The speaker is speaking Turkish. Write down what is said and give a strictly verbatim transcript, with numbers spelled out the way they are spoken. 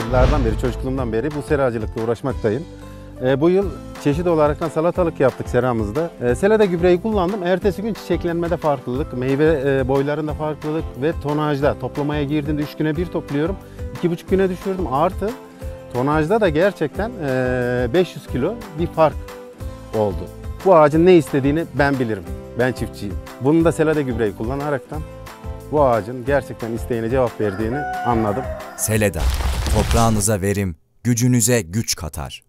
yıllardan beri, çocukluğumdan beri bu seracılıkla uğraşmaktayım. E, bu yıl çeşit olarak salatalık yaptık seramızda. E, selada gübreyi kullandım. Ertesi gün çiçeklenmede farklılık, meyve e, boylarında farklılık ve tonajda. Toplamaya girdiğimde üç güne bir topluyorum. iki buçuk güne düşürdüm. Artı tonajda da gerçekten e, beş yüz kilo bir fark oldu. Bu ağacın ne istediğini ben bilirim. Ben çiftçiyim. Bunu da selada gübreyi kullanaraktan bu ağacın gerçekten isteğine cevap verdiğini anladım. Seleda, toprağınıza verim, gücünüze güç katar.